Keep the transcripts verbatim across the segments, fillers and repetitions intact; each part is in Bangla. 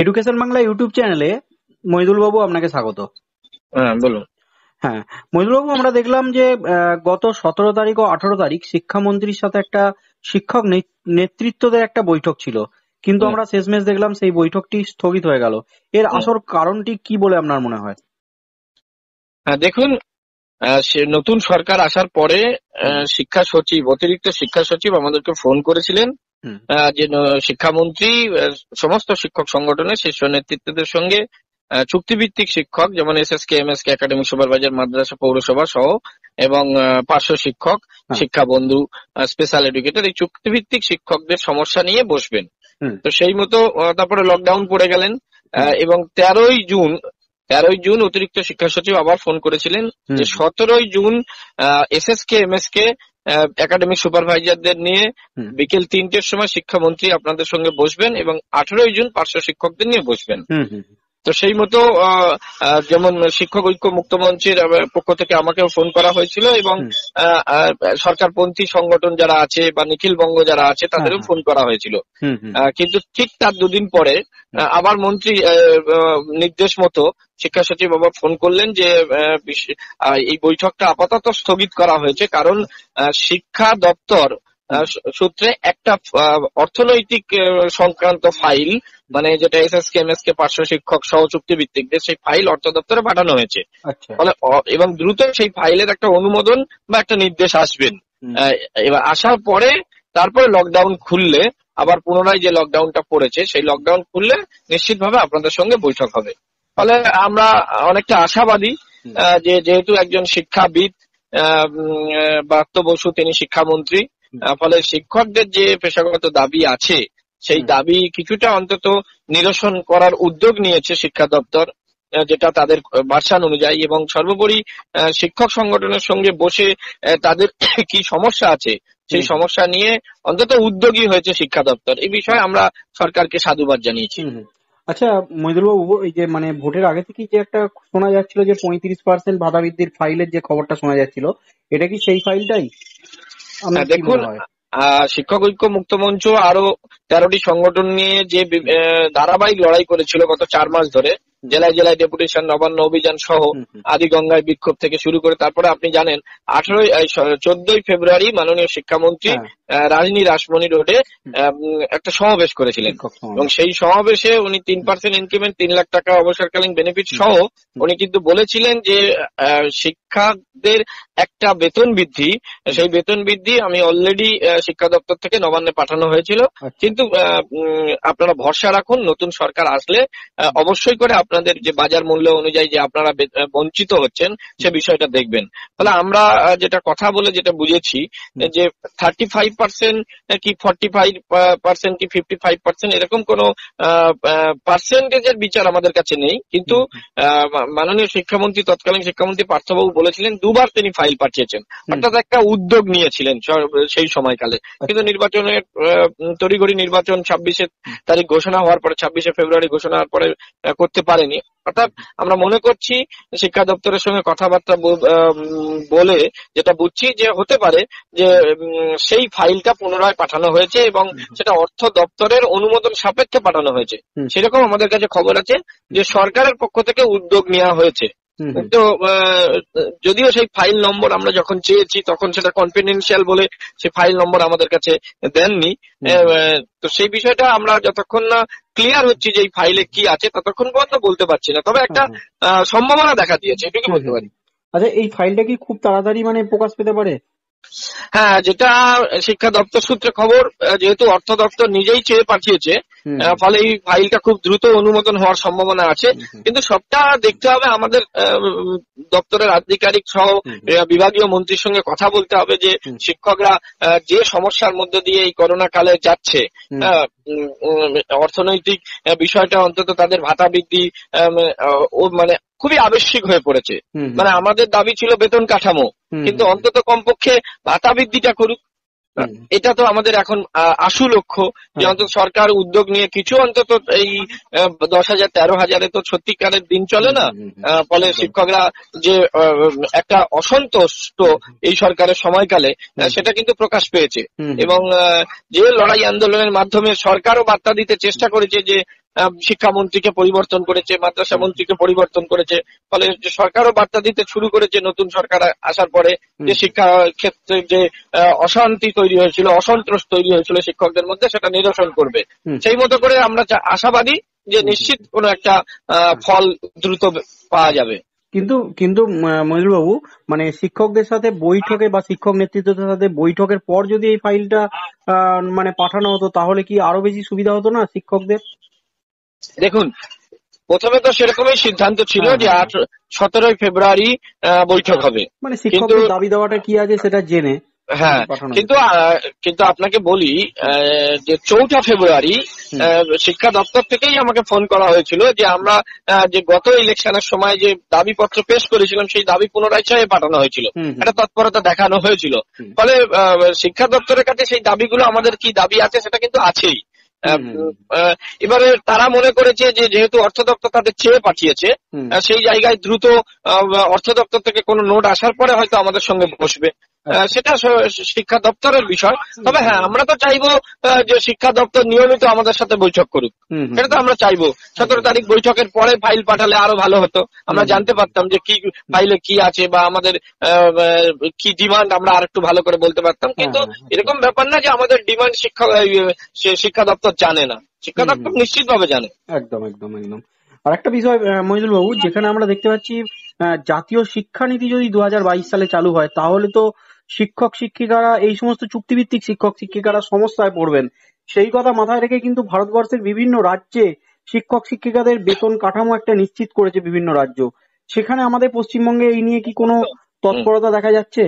এডুকেশন বাংলা ইউটিউব চ্যানেলে মহিদুল বাবু আপনাকে স্বাগত। হ্যাঁ বলুন। হ্যাঁ মহিদুল বাবু, আমরা দেখলাম যে আহ, গত সতেরো তারিখ ও আঠারো তারিখ শিক্ষামন্ত্রীর সাথে একটা শিক্ষক নে- নেতৃত্বদের একটা বৈঠক ছিল, কিন্তু হুম, আমরা শেষমেশ দেখলাম সেই বৈঠকটি স্থগিত হয়ে গেল। এর হুম। আসল কারণটি কি বলে আপনার মনে হয়? হ্যাঁ, দেখুন, আহ, সে নতুন সরকার আসার পরে হুম আহ, শিক্ষা সচিব অতিরিক্ত শিক্ষা সচিব আমাদেরকে ফোন করেছিলেন হুম আহ, যে ন- শিক্ষামন্ত্রী আহ, সমস্ত শিক্ষক সংগঠনের শীর্ষ নেতৃত্বদের সঙ্গে আহ, চুক্তিভিত্তিক শিক্ষক যেমন S S K M S K academic supervisor মাদ্রাসা পৌরসভা সহ এবং আহ, পার্শ্ব শিক্ষক হ্যাঁ শিক্ষা বন্ধু স্পেশাল এডুকেটর এই চুক্তিভিত্তিক শিক্ষকদের সমস্যা নিয়ে বসবেন। হুম তো সেই মতো আহ, তারপরে লকডাউন পড়ে গেলেন হুম আহ, এবং তেরোই জুন তেরোই জুন অতিরিক্ত শিক্ষা সচিব আবার ফোন করেছিলেন হুম যে সতেরোই জুন S S K M S K academic সুপারভাইজারদের নিয়ে হুম বিকেল তিনটের সময় শিক্ষামন্ত্রী আপনাদের সঙ্গে বসবেন এবং আঠেরোই জুন পার্শ্ব শিক্ষকদের নিয়ে বসবেন। হুম হুম তো সেই মতো আহ, আহ, যেমন শিক্ষক ঐক্য মুক্ত মঞ্চের আহ, পক্ষ থেকে আমাকেও ফোন করা হয়েছিল এবং হুম আহ, আহ, সরকারপন্থী সংগঠন যারা আছে বা নিখিল বঙ্গ যারা আছে হ্যাঁ তাদেরও হ্যাঁ ফোন করা হয়েছিল। হুম হুম আহ, কিন্তু ঠিক তার দুদিন পরে হুম আহ, আবার মন্ত্রী আহ, আহ, নির্দেশ মতো শিক্ষা সচিব আবার ফোন করলেন যে আহ, বিশ- আহ, এই বৈঠকটা আপাতত স্থগিত করা হয়েছে কারণ আহ, শিক্ষা দপ্তর হুম আহ, সূ- সূত্রে একটা আহ, অর্থনৈতিক আহ, সংক্রান্ত ফাইল মানে যেটা S S K M S K পার্শ্ব শিক্ষক সহ চুক্তিভিত্তিকদের সেই ফাইল অর্থ দপ্তরে পাঠানো হয়েছে। আচ্ছা ফলে অ- এবং দ্রুত সেই ফাইলের একটা অনুমোদন বা একটা নির্দেশ আসবেন। হুম আহ, এবার আসার পরে তারপরে লকডাউন খুললে আবার পুনরায় যে লকডাউনটা পড়েছে সেই লকডাউন খুললে নিশ্চিতভাবে আপনাদের সঙ্গে বৈঠক হবে। ফলে আচ্ছা আমরা অনেকটা আশাবাদী হুম আহ, যে যেহেতু একজন শিক্ষাবিদ আহ, উম, আহ, ব্রাত্য বসু তিনি শিক্ষামন্ত্রী, হুম আহ, ফলে শিক্ষকদের যে পেশাগত দাবি আছে সেই হুম দাবি কিছুটা অন্তত নিরসন করার উদ্যোগ নিয়েছে শিক্ষা দপ্তর, আহ, যেটা তাদের ভার্সান অনুযায়ী, এবং সর্বোপরি আহ, শিক্ষক সংগঠনের সঙ্গে বসে আহ, তাদের কি সমস্যা আছে হুম সেই হুম সমস্যা নিয়ে অন্তত উদ্যোগী হয়েছে শিক্ষা দপ্তর। এই বিষয়ে আমরা সরকারকে সাধুবাদ জানিয়েছি। হুম হুম। আচ্ছা মহিদুল বাবু, এই যে মানে ভোটের আগে থেকেই যে একটা শোনা যাচ্ছিল যে পঁয়ত্রিশ পার্সেন্ট ভাতা বৃদ্ধির ফাইলের যে খবরটা শোনা যাচ্ছিল, এটা কি সেই ফাইলটাই? আপনার হ্যাঁ, কি দেখুন, মনে হয়? আহ, শিক্ষক ঐক্য মুক্ত মঞ্চ আরো তেরোটি সংগঠন নিয়ে যে বি- হুম আহ, ধারাবাহিক লড়াই করেছিল গত চার মাস ধরে, হুম জেলায় জেলায় ডেপুটেশন নবান্ন অভিযান সহ হুম হুম আদি গঙ্গায় বিক্ষোভ থেকে শুরু করে তারপরে আপনি জানেন আঠারোই চোদ্দই ফেব্রুয়ারি মাননীয় শিক্ষামন্ত্রী হ্যাঁ আহ, রাজনী রাসমণি রোডে হুম, আহ, উম, একটা সমাবেশ করেছিলেন শিক্ষক এবং সমাবেশ। সেই সমাবেশে উনি তিন হুম পার্সেন্ট ইনক্রিমেন্ট তিন লাখ টাকা অবসরকালীন বেনিফিট হুম সহ হুম উনি কিন্তু বলেছিলেন যে আহ, শিক্ষকদের একটা বেতন বৃদ্ধি, হুম, সেই বেতন বৃদ্ধি আমি অলরেডি শিক্ষা দপ্তর থেকে নবান্নে পাঠানো হয়েছিল। আচ্ছা কিন্তু আহ, উম, আপনারা ভরসা রাখুন, নতুন সরকার আসলে আহ, হুম অবশ্যই করে আপনাদের যে বাজার মূল্য অনুযায়ী যে আপনারা বে- আহ, বঞ্চিত হচ্ছেন সে হুম বিষয়টা দেখবেন। ফলে হুম আমরা আহ, যেটা কথা বলে যেটা বুঝেছি হুম যে থার্টি ফাইভ পার্সেন্ট কি ফর্টি ফাইভ পার্সেন্ট কি ফিফটি ফাইভ পার্সেন্ট এরকম কোনো পার্সেন্টেজের বিচার আমাদের কাছে নেই, কিন্তু হুম হুম আহ, মা- মাননীয় শিক্ষামন্ত্রী তৎকালীন শিক্ষামন্ত্রী পার্থবাবু বলেছিলেন দুবার তিনি ফাইল পাঠিয়েছেন, হুম, অর্থাৎ একটা উদ্যোগ নিয়েছিলেন স- সেই সময়কালে। কিন্তু আচ্ছা নির্বাচনের আহ, উম, তড়িঘড়ি নির্বাচন ছাব্বিশে হুম তারিখ ঘোষণা হওয়ার পরে ছাব্বিশে ফেব্রুয়ারি ঘোষণা হওয়ার পরে আহ, করতে পারেনি। অর্থাৎ হুম আমরা মনে করছি শিক্ষা দপ্তরের সঙ্গে কথাবার্তা ব- আহ, উম, বলে যেটা বুঝছি যে হতে পারে যে হুম উম, সেই ফাইলটা পুনরায় পাঠানো হয়েছে এবং হুম সেটা অর্থ দপ্তরের অনুমোদন সাপেক্ষে পাঠানো হয়েছে। হুম সেরকম আমাদের কাছে খবর আছে যে সরকারের পক্ষ থেকে উদ্যোগ নেওয়া হয়েছে। হুম হুম তো আহ, যদিও সেই ফাইল নম্বর আমরা যখন চেয়েছি তখন সেটা কনফিডেন্সিয়াল বলে সেই ফাইল নম্বর আমাদের কাছে দেননি। হুম হুম আহ, তো সেই বিষয়টা আমরা যতক্ষণ না ক্লিয়ার হচ্ছি যে এই ফাইলে কি আছে ততক্ষণ পর্যন্ত বলতে পারছি না, তবে হ্যাঁ একটা হ্যাঁ আহ, সম্ভাবনা দেখা দিয়েছে এটুকু হুম বলতে হুম পারি। হুম। আচ্ছা এই ফাইলটা কি খুব তাড়াতাড়ি মানে প্রকাশ পেতে পারে? হ্যাঁ, যেটা শিক্ষা দপ্তর সূত্রে খবর, আহ, যেহেতু অর্থ দপ্তর নিজেই চেয়ে পাঠিয়েছে, হুম আহ, হুম ফলে এই ফাইলটা খুব দ্রুত অনুমোদন হওয়ার সম্ভাবনা আছে। হুম হুম কিন্তু সবটা দেখতে হবে আমাদের আহ, উম, দপ্তরের আধিকারিক সহ হুম হুম আহ, বিভাগীয় মন্ত্রীর সঙ্গে কথা বলতে হবে যে হুম শিক্ষকরা আহ, যে সমস্যার মধ্যে দিয়ে এই করোনা কালে যাচ্ছে, হুম আহ, উম, উম, অর্থনৈতিক আহ, বিষয়টা অন্তত তাদের ভাতা বৃদ্ধি আম, আহ, ও মানে খুবই আবশ্যিক হয়ে পড়েছে। হুম হুম মানে আমাদের দাবি ছিল বেতন কাঠামো, হুম কিন্তু হুম অন্তত কমপক্ষে ভাতা বৃদ্ধিটা করুক। হুম এটা তো আমাদের এখন আহ, আশু লক্ষ্য যে হ্যাঁ অন্তত সরকার উদ্যোগ নিয়ে কিছু অন্তত এই আহ, দশ হাজার তেরো হাজারে তো সত্যিকারের দিন চলে হুম না। হুম হুম হুম, আহ, ফলে একদম। শিক্ষকরা যে আহ, একটা অসন্তুষ্ট হুম হুম এই সরকারের সময়কালে আহ, হুম সেটা কিন্তু প্রকাশ পেয়েছে। হুম এবং হুম আহ, যে লড়াই আন্দোলনের মাধ্যমে সরকারও বার্তা দিতে চেষ্টা করেছে যে শিক্ষামন্ত্রীকে পরিবর্তন করেছে, মাদ্রাসা মন্ত্রীকে পরিবর্তন করেছে, ফলে সরকারও বার্তা দিতে শুরু করেছে নতুন সরকার আসার পরে যে শিক্ষা ক্ষেত্রে যে অশান্তি তৈরি হয়েছিল, অসন্তোষ তৈরি হয়েছিল শিক্ষকদের মধ্যে, সেটা নিরসন করবে। সেই মতো করে আমরা আশাবাদী যে নিশ্চিত কোনো একটা ফল দ্রুত পাওয়া যাবে। কিন্তু কিন্তু মইদুল বাবু, মানে শিক্ষকদের সাথে বৈঠকে বা শিক্ষক নেতৃত্বের সাথে বৈঠকের পর যদি এই ফাইলটা মানে পাঠানো হতো তাহলে কি আরো বেশি সুবিধা হতো না শিক্ষকদের? দেখুন, প্রথমে তো সেরকমই সিদ্ধান্ত ছিল যে আট সতেরোই ফেব্রুয়ারি বৈঠক হবে, মানে শিক্ষকদের দাবি দেওয়াটা কি আছে সেটা জেনে। হ্যাঁ, কিন্তু কিন্তু আপনাকে বলি যে চৌঠা ফেব্রুয়ারি শিক্ষা দপ্তর থেকেই আমাকে ফোন করা হয়েছিল যে আমরা যে গত ইলেকশনের সময় যে দাবিপত্র পেশ করেছিলাম সেই দাবি পুনরায় চাইয়ে পাঠানো হয়েছিল, একটা তৎপরতা দেখানো হয়েছিল। ফলে শিক্ষা দপ্তরের কাছে সেই দাবিগুলো আমাদের কি দাবি আছে সেটা কিন্তু আছেই। এবারে তারা মনে করেছে যে যেহেতু অর্থ দপ্তর তাদের চেয়ে পাঠিয়েছে, সেই জায়গায় দ্রুত অর্থ দপ্তর থেকে কোনো নোট আসার পরে হয়তো আমাদের সঙ্গে বসবে, সেটা শিক্ষা দপ্তরের বিষয়। তবে হ্যাঁ, আমরা তো চাইবো যে শিক্ষা দপ্তর নিয়মিত আমাদের সাথে বৈঠক করুক, সেটা তো আমরা চাইবো। সতেরো তারিখ বৈঠকের পরে ফাইল পাঠালে আরো ভালো হতো, আমরা জানতে পারতাম যে কি ফাইলে কি আছে বা আমাদের কি ডিমান্ড আমরা আর একটু ভালো করে বলতে পারতাম। কিন্তু এরকম ব্যাপার না যে আমাদের ডিমান্ড শিক্ষা শিক্ষা দপ্তর জানে না, শিক্ষা দপ্তর নিশ্চিত ভাবে জানে। একদম একদম একদম। আর একটা বিষয় মইদুল বাবু, যেখানে আমরা দেখতে পাচ্ছি জাতীয় শিক্ষানীতি যদি দু হাজার বাইশ সালে চালু হয় তাহলে তো শিক্ষক শিক্ষিকারা, এই সমস্ত চুক্তিভিত্তিক শিক্ষক শিক্ষিকারা সমস্যায় পড়বেন। সেই কথা মাথায় রেখে কিন্তু ভারতবর্ষের বিভিন্ন রাজ্যে শিক্ষক শিক্ষিকাদের বেতন কাঠামো একটা নিশ্চিত করেছে বিভিন্ন রাজ্য। সেখানে আমাদের পশ্চিমবঙ্গে এই নিয়ে কি কোনো তৎপরতা দেখা যাচ্ছে?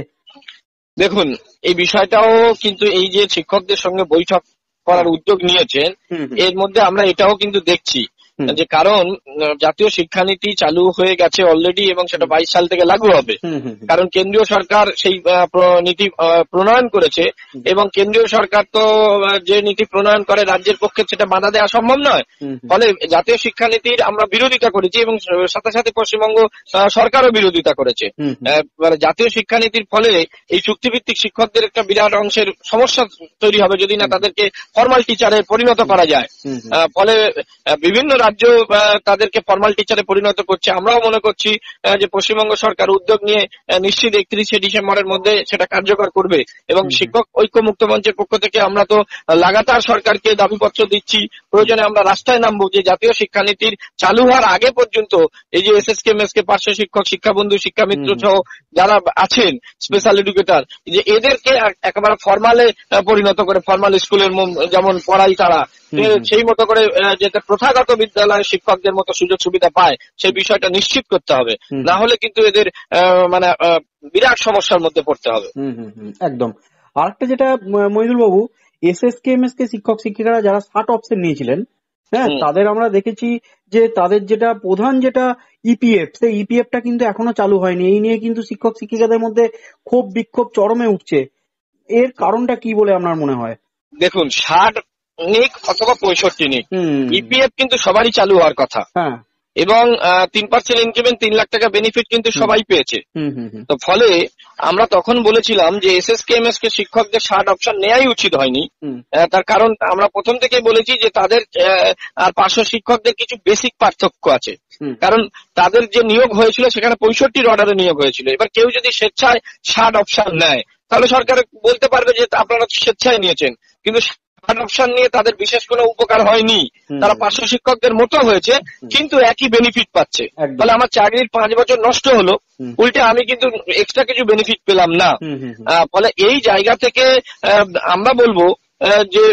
দেখুন, এই বিষয়টাও কিন্তু এই যে শিক্ষকদের সঙ্গে বৈঠক করার উদ্যোগ নিয়েছেন, এর মধ্যে আমরা এটাও কিন্তু দেখছি যে কারণ জাতীয় শিক্ষানীতি চালু হয়ে গেছে অলরেডি এবং সেটা বাইশ সাল থেকে লাগু হবে। কারণ কেন্দ্রীয় সরকার সেই নীতি প্রণয়ন করেছে এবং কেন্দ্রীয় সরকার তো যে নীতি প্রণয়ন করে রাজ্যের পক্ষে সেটা বাধা দেওয়া সম্ভব নয়। ফলে জাতীয় শিক্ষানীতির আমরা বিরোধিতা করেছি এবং সাথে সাথে পশ্চিমবঙ্গ সরকারও বিরোধিতা করেছে। জাতীয় শিক্ষানীতির ফলে এই চুক্তিভিত্তিক শিক্ষকদের একটা বিরাট অংশের সমস্যা তৈরি হবে যদি না তাদেরকে ফরমাল টিচারে পরিণত করা যায়। ফলে বিভিন্ন রাজ্য তাদেরকে ফরমাল টিচারে পরিণত করছে। আমরাও মনে করছি যে পশ্চিমবঙ্গ সরকার উদ্যোগ নিয়ে নিশ্চিত একত্রিশে ডিসেম্বরের মধ্যে সেটা কার্যকর করবে এবং শিক্ষক ঐক্য মুক্ত মঞ্চের পক্ষ থেকে আমরা তো লাগাতার সরকারকে দাবিপত্র দিচ্ছি, প্রয়োজনে আমরা রাস্তায় নামবো যে জাতীয় শিক্ষানীতির চালু হওয়ার আগে পর্যন্ত এই যে এসএসকে এমএসকে পার্শ্ব শিক্ষক, শিক্ষাবন্ধু, শিক্ষামিত্র সহ যারা আছেন স্পেশাল এডুকেটর, যে এদেরকে একেবারে ফরমালে পরিণত করে, ফরমাল স্কুলের যেমন পড়াই তারা সেই মতো করে যাতে প্রথাগত বিদ্যালয়ের শিক্ষকদের মতো সুযোগ সুবিধা পায় সেই বিষয়টা নিশ্চিত করতে হবে, না হলে কিন্তু এদের মানে বিরাট সমস্যার মধ্যে পড়তে হবে। একদম। আরেকটা যেটা মইদুল বাবু, এসএসকে এমএসকে শিক্ষক শিক্ষিকারা যারা ষাট অপশন নিয়েছিলেন, হ্যাঁ, তাদের আমরা দেখেছি যে তাদের যেটা প্রধান যেটা ইপিএফ, সেই ইপিএফটা কিন্তু এখনো চালু হয়নি। এই নিয়ে কিন্তু শিক্ষক শিক্ষিকাদের মধ্যে ক্ষোভ বিক্ষোভ চরমে উঠছে। এর কারণটা কি বলে আপনার মনে হয়? দেখুন, ষাট নিক অথবা পঁয়ষট্টি নিক, ইপিএফ কিন্তু সবারই চালু হওয়ার কথা এবং তিন পার্সেন্ট ইনক্রিমেন্ট, তিন লাখ টাকা বেনিফিট কিন্তু সবাই পেয়েছে। তো ফলে আমরা তখন বলেছিলাম যে এসএসকে এমএসকে শিক্ষকদের ষাট অপশন নেওয়াই উচিত হয়নি। তার কারণ আমরা প্রথম থেকেই বলেছি যে তাদের আর পার্শ্ব শিক্ষকদের কিছু বেসিক পার্থক্য আছে। কারণ তাদের যে নিয়োগ হয়েছিল সেখানে পঁয়ষট্টির অর্ডারে নিয়োগ হয়েছিল। এবার কেউ যদি স্বেচ্ছায় ষাট অপশন নেয় তাহলে সরকার বলতে পারবে যে আপনারা স্বেচ্ছায় নিয়েছেন, কিন্তু অপশন নিয়ে তাদের বিশেষ কোনো উপকার হয়নি, তারা পার্শ্ব শিক্ষকদের মতো হয়েছে কিন্তু একই বেনিফিট পাচ্ছে। ফলে আমার চাকরির পাঁচ বছর নষ্ট হলো, উল্টে আমি কিন্তু এক্সট্রা কিছু বেনিফিট পেলাম না। ফলে এই জায়গা থেকে আমরা বলবো যে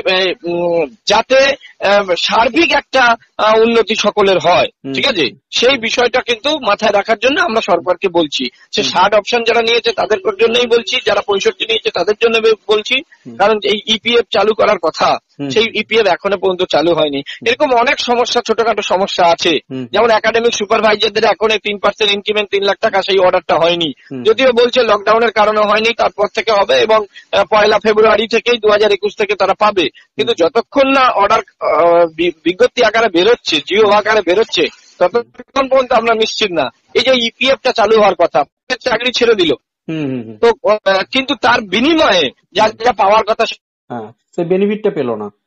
যাতে সার্বিক একটা উন্নতি সকলের হয়, ঠিক আছে, সেই বিষয়টা কিন্তু মাথায় রাখার জন্য আমরা সরকারকে বলছি। সে ষাট অপশন যারা নিয়েছে তাদের জন্যই বলছি, যারা পঁয়ষট্টি নিয়েছে তাদের জন্য বলছি, কারণ এই ইপিএফ চালু করার কথা সেই ইপিএফ এখনো পর্যন্ত চালু হয়নি। এরকম অনেক সমস্যা, ছোটখাটো সমস্যা আছে, যেমন একাডেমিক সুপারভাইজারদের এখন তিন পার্সেন্ট ইনক্রিমেন্ট তিন লাখ টাকা সেই অর্ডারটা হয়নি, যদিও বলছে লকডাউনের কারণে হয়নি, তারপর থেকে হবে এবং পয়লা ফেব্রুয়ারি থেকেই দু হাজার একুশ থেকে তারা পাবে। কিন্তু যতক্ষণ না অর্ডার বিজ্ঞপ্তি আকারে বেরোচ্ছে, জিও আকারে বেরোচ্ছে, ততক্ষণ পর্যন্ত আমরা নিশ্চিত না। এই যে ইপিএফটা চালু হওয়ার কথা, চাকরি ছেড়ে দিল, তো কিন্তু তার বিনিময়ে যা যা পাওয়ার কথা সেই বেনিফিটটা পেল না।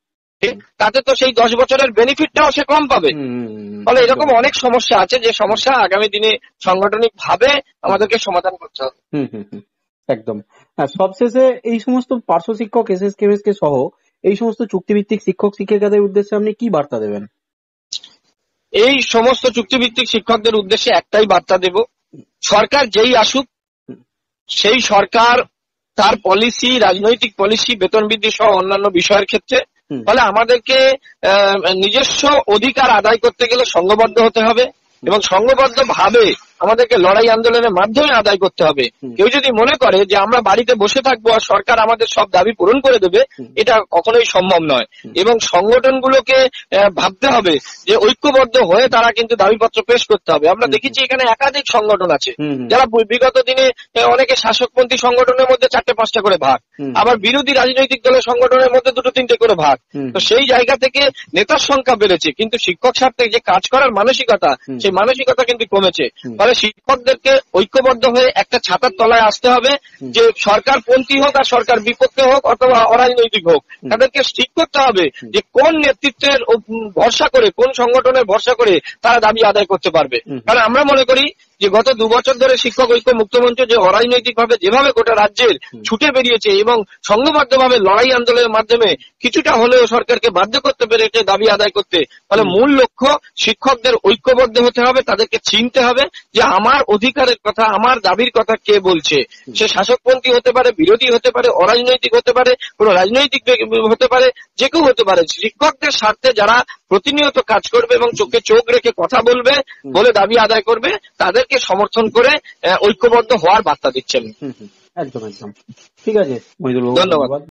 তাতে তো সেই দশ বছরের বেনিফিটটাও সে কম পাবে। ফলে এরকম অনেক সমস্যা আছে যে সমস্যা আগামী দিনে সাংগঠনিক ভাবে আমাদেরকে সমাধান করতে হবে। হুম হুম হুম একদম। হ্যাঁ, সবশেষে এই সমস্ত পার্শ্ব শিক্ষক S S K M S K সহ এই সমস্ত চুক্তিভিত্তিক শিক্ষক শিক্ষিকাদের উদ্দেশ্যে আপনি কি বার্তা দেবেন? এই সমস্ত চুক্তিভিত্তিক শিক্ষকদের উদ্দেশ্যে একটাই বার্তা দেব, সরকার যেই আসুক সেই সরকার তার পলিসি, রাজনৈতিক পলিসি, বেতন বৃদ্ধি সহ অন্যান্য বিষয়ের ক্ষেত্রে, ফলে আমাদেরকে নিজস্ব অধিকার আদায় করতে গেলে সংঘবদ্ধ হতে হবে এবং সংঘবদ্ধ ভাবে আমাদেরকে লড়াই আন্দোলনের মাধ্যমে আদায় করতে হবে। কেউ যদি মনে করে যে আমরা বাড়িতে বসে থাকবো আর সরকার আমাদের সব দাবি পূরণ করে দেবে, এটা কখনোই সম্ভব নয়। এবং সংগঠনগুলোকে ভাবতে হবে যে ঐক্যবদ্ধ হয়ে তারা কিন্তু দাবিপত্র পেশ করতে হবে। আমরা দেখেছি এখানে একাধিক সংগঠন আছে যারা বিগত দিনে অনেকে শাসকপন্থী সংগঠনের মধ্যে চারটে পাঁচটা করে ভাগ, আবার বিরোধী রাজনৈতিক দলের সংগঠনের মধ্যে দুটো তিনটে করে ভাগ। তো সেই জায়গা থেকে নেতার সংখ্যা বেড়েছে, কিন্তু শিক্ষক স্বার্থে যে কাজ করার মানসিকতা, সেই মানসিকতা কিন্তু কমেছে। ফলে শিক্ষকদেরকে ঐক্যবদ্ধ হয়ে একটা ছাতার তলায় আসতে হবে, যে সরকার পন্থী হোক আর সরকার বিপক্ষে হোক অথবা অরাজনৈতিক হোক, তাদেরকে ঠিক করতে হবে যে কোন নেতৃত্বের ভরসা করে, কোন সংগঠনের ভরসা করে তারা দাবি আদায় করতে পারবে। কারণ আমরা মনে করি যে গত দু বছর ধরে শিক্ষক ঐক্য মুক্তমঞ্চ যে অরাজনৈতিক ভাবে যেভাবে গোটা রাজ্যের ছুটে বেরিয়েছে এবং সংঘবদ্ধ ভাবে লড়াই আন্দোলনের মাধ্যমে কিছুটা হলেও সরকারকে বাধ্য করতে পেরেছে দাবি আদায় করতে, ফলে মূল লক্ষ্য শিক্ষকদের ঐক্যবদ্ধ হতে হবে, তাদেরকে চিনতে হবে যে আমার অধিকারের কথা, আমার দাবির কথা কে বলছে। সে শাসকপন্থী হতে পারে, বিরোধী হতে পারে, অরাজনৈতিক হতে পারে, কোন রাজনৈতিক হতে পারে, যে কেউ হতে পারে। শিক্ষকদের স্বার্থে যারা প্রতিনিয়ত কাজ করবে এবং চোখে চোখ রেখে কথা বলবে, বলে দাবি আদায় করবে, তাদেরকে সমর্থন করে ঐক্যবদ্ধ হওয়ার বার্তা দিচ্ছেন। একদম একদম ঠিক আছে মহিদুল বাবু, ধন্যবাদ।